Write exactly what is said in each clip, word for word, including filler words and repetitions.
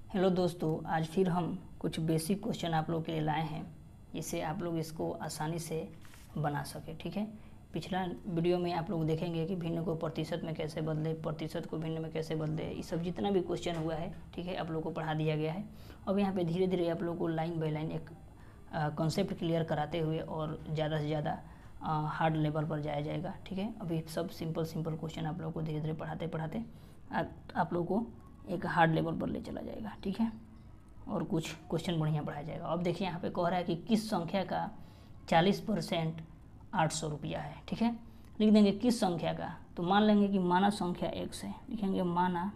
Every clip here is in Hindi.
हेलो दोस्तों, आज फिर हम कुछ बेसिक क्वेश्चन आप लोगों के लिए लाए हैं जिससे आप लोग इसको आसानी से बना सके। ठीक है, पिछला वीडियो में आप लोग देखेंगे कि भिन्न को प्रतिशत में कैसे बदले, प्रतिशत को भिन्न में कैसे बदले, ये सब जितना भी क्वेश्चन हुआ है, ठीक है, आप लोग को पढ़ा दिया गया है। अब यहाँ पे धीरे धीरे आप लोग को लाइन बाय लाइन एक कॉन्सेप्ट क्लियर कराते हुए और ज़्यादा से ज़्यादा हार्ड लेवल पर जाया जाएगा। ठीक है, अभी सब सिंपल सिंपल क्वेश्चन आप लोग को धीरे धीरे पढ़ाते पढ़ाते आप लोग को एक हार्ड लेवल पर ले चला जाएगा। ठीक है, और कुछ क्वेश्चन बढ़िया पढ़ाया जाएगा। अब देखिए यहाँ पे कह रहा है कि किस संख्या का चालीस परसेंट आठ सौ रुपया है। ठीक है, लिख देंगे किस संख्या का, तो मान लेंगे कि माना संख्या एक्स है, लिखेंगे माना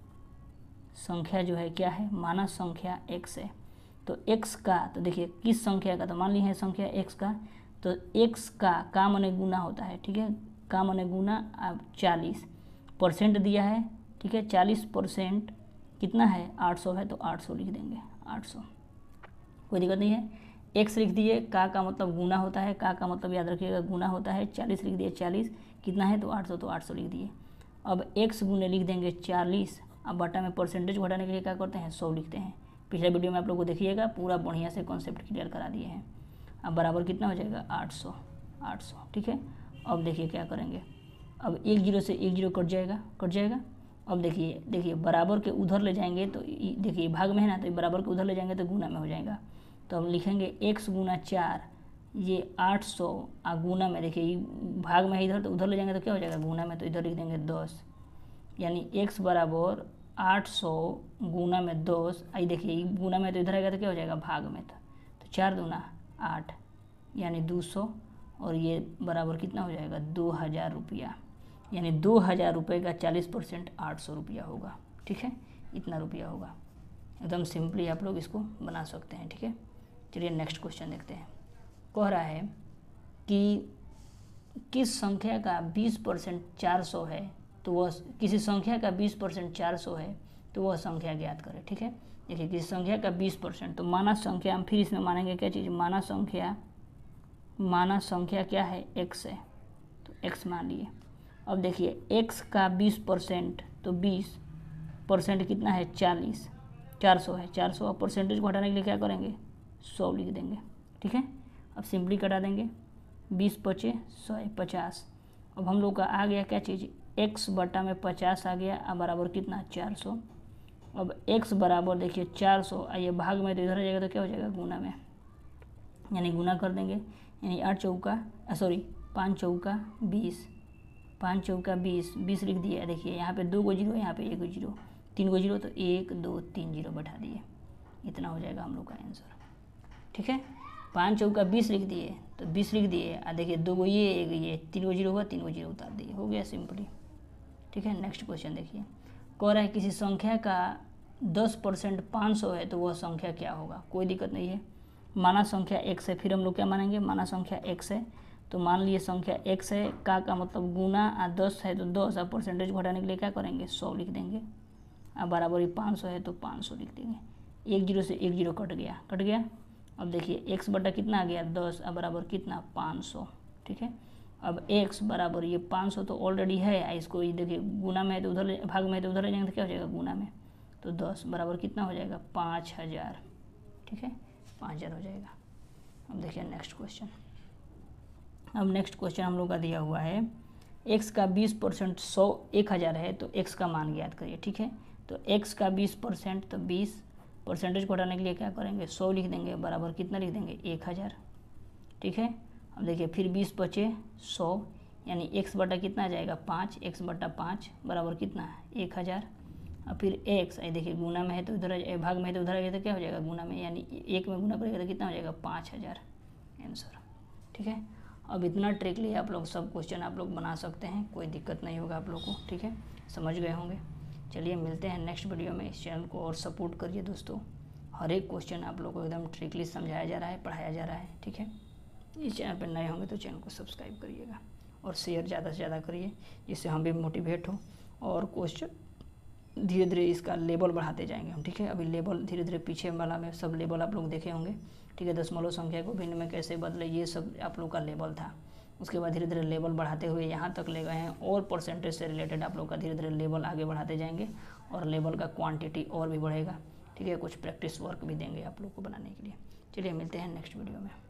संख्या जो है क्या है, माना संख्या एक्स है। तो एक्स का, तो देखिए किस संख्या का, तो मान ली है संख्या एक्स का, तो एक्स का का मने गुना होता है। ठीक है, का मने गुना, अब चालीस परसेंट दिया है। ठीक है, चालीस परसेंट कितना है, आठ सौ है, तो आठ सौ लिख देंगे, आठ सौ, कोई दिक्कत नहीं है। एक्स लिख दिए, का का मतलब गुना होता है, का का मतलब याद रखिएगा गुना होता है। चालीस लिख दिए, चालीस कितना है, तो आठ सौ, तो आठ सौ लिख दिए। अब एक्स गुने लिख देंगे चालीस, अब बटा में परसेंटेज घटाने के लिए क्या करते हैं, सौ लिखते हैं। पिछले वीडियो में आप लोग को देखिएगा, पूरा बढ़िया से कॉन्सेप्ट क्लियर करा दिए हैं। अब बराबर कितना हो जाएगा, आठ सौ, आठ सौ। ठीक है, अब देखिए क्या करेंगे, अब एक जीरो से एक जीरो कट जाएगा, कट जाएगा। अब देखिए देखिए बराबर के उधर ले जाएंगे, तो देखिए भाग में है ना, तो बराबर के उधर ले जाएंगे तो गुना में हो जाएगा। तो अब लिखेंगे एक्स गुना चार, ये आठ सौ, आ गुना में देखिए भाग में है इधर, तो उधर ले जाएंगे तो क्या हो जाएगा, गुना में, तो इधर लिख देंगे दस, यानी एक्स बराबर आठ सौ गुना में दस। आई देखिए गुना में तो इधर आएगा तो क्या हो जाएगा, भाग में, तो, तो चार दूना आठ, यानी दो सौ, और ये बराबर कितना हो जाएगा, दो हज़ार रुपया, यानी दो हज़ार रुपये का चालीस परसेंट आठ सौ रुपया होगा। ठीक है, इतना रुपया होगा। एकदम सिंपली आप लोग इसको बना सकते हैं। ठीक है, चलिए नेक्स्ट क्वेश्चन देखते हैं। कह रहा है कि किस संख्या का बीस परसेंट चार सौ है, तो वह किसी संख्या का बीस परसेंट चार सौ है, तो वह संख्या ज्ञात करें। ठीक है, देखिए किसी संख्या का बीस परसेंट, तो माना संख्या, हम फिर इसमें मानेंगे क्या चीज़, माना संख्या, माना संख्या क्या है, एक्स है, तो एक्स मान लिए। अब देखिए x का बीस परसेंट, तो बीस परसेंट कितना है, चालीस, चार सौ है, चार सौ। अब परसेंटेज को हटाने के लिए क्या करेंगे, सौ लिख देंगे। ठीक है, अब सिंपली कटा देंगे, बीस पचे सौ, पचास। अब हम लोग का आ गया क्या चीज़, x बटा में पचास आ गया, अब बराबर कितना, चार सौ। अब x बराबर देखिए चार सौ, आइए भाग में तो इधर आ जाएगा तो क्या हो जाएगा, गुना में, यानी गुना कर देंगे, यानी आठ चौका सॉरी पाँच चौका बीस, पाँच चौका बीस, बीस लिख दिया। देखिए यहाँ पे दो गो जीरो, यहाँ पे एक गो जीरो, तीन गो जीरो, तो एक दो तीन जीरो बैठा दिए, इतना हो जाएगा हम लोग का आंसर। ठीक है, पाँच चौका बीस लिख दिए, तो बीस लिख दिए, आ देखिए दो गो ये, एक ये, तीन गो जीरो हुआ, तीन गो जीरो उतार दिए, हो गया सिंपली। ठीक है, नेक्स्ट क्वेश्चन देखिए। कह रहा है किसी संख्या का दस परसेंट पाँच सौ है, तो वह संख्या क्या होगा। कोई दिक्कत नहीं है, माना संख्या एक्स है, फिर हम लोग क्या मानेंगे, माना संख्या एक्स है, तो मान लिए संख्या एक्स है, का का मतलब गुना, आ दस है तो दस, अब परसेंटेज घटाने के लिए क्या करेंगे, सौ लिख देंगे। अब बराबर ही पाँच सौ है तो पाँच सौ लिख देंगे। एक जीरो से एक जीरो कट गया, कट गया। अब देखिए एक्स बटा कितना आ गया, दस, अब बराबर कितना, पाँच सौ। ठीक है, अब एक्स बराबर ये पाँच सौ तो ऑलरेडी है, इसको ये देखिए गुना में है तो उधर, भाग में है तो उधर ले जाएंगे तो क्या हो जाएगा, गुना में, तो दस बराबर कितना हो जाएगा, पाँच हज़ार। ठीक है, पाँच हज़ार हो जाएगा। अब देखिए नेक्स्ट क्वेश्चन। अब नेक्स्ट क्वेश्चन हम लोग का दिया हुआ है, x का बीस परसेंट सौ एक हज़ार है, तो x का मान ज्ञात करिए। ठीक है, तो x का बीस परसेंट, तो बीस परसेंटेज को हटाने के लिए क्या करेंगे, सौ लिख देंगे, बराबर कितना लिख देंगे, एक हज़ार। ठीक है, अब देखिए फिर बीस बचे सौ, यानी x बटा कितना आ जाएगा, पाँच, एक्स बटा पाँच बराबर कितना, एक हज़ार। अब फिर x, आई देखिए गुना में है तो इधर, भाग में है तो उधर आ गया तो क्या हो जाएगा, गुना में, यानी एक में गुना करेगा तो कितना हो जाएगा, पाँच हज़ार आंसर। ठीक है, अब इतना ट्रिक लिए आप लोग सब क्वेश्चन आप लोग बना सकते हैं, कोई दिक्कत नहीं होगा आप लोग को। ठीक है, समझ गए होंगे। चलिए मिलते हैं नेक्स्ट वीडियो में। इस चैनल को और सपोर्ट करिए दोस्तों, हर एक क्वेश्चन आप लोग को एकदम ट्रिकली समझाया जा रहा है, पढ़ाया जा रहा है। ठीक है, इस चैनल पर नए होंगे तो चैनल को सब्सक्राइब करिएगा और शेयर ज़्यादा से ज़्यादा करिए, जिससे हम भी मोटिवेट हो और क्वेश्चन धीरे धीरे इसका लेवल बढ़ाते जाएंगे हम। ठीक है, अभी लेवल धीरे धीरे पीछे वाला में सब लेवल आप लोग देखे होंगे। ठीक है, दशमलव संख्या को भिन्न में कैसे बदले, ये सब आप लोग का लेवल था। उसके बाद धीरे धीरे लेवल बढ़ाते हुए यहाँ तक ले गए हैं, और परसेंटेज से रिलेटेड आप लोग का धीरे धीरे लेवल आगे बढ़ाते जाएंगे और लेवल का क्वांटिटी और भी बढ़ेगा। ठीक है, कुछ प्रैक्टिस वर्क भी देंगे आप लोग को बनाने के लिए। चलिए मिलते हैं नेक्स्ट वीडियो में।